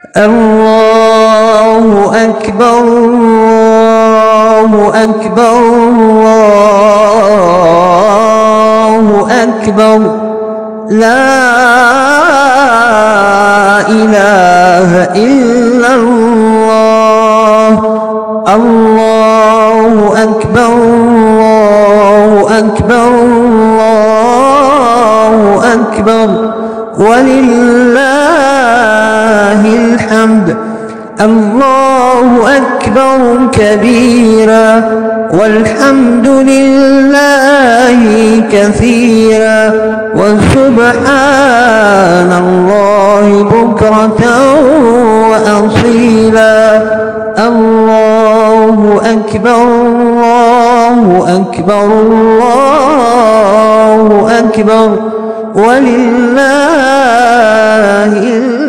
الله أكبر الله أكبر الله أكبر لا إله إلا الله الله أكبر الله أكبر الله أكبر ولله الحمد الله أكبر كبيرا والحمد لله كثيرا وسبحان الله بكرة وأصيلا الله أكبر الله أكبر الله أكبر ولله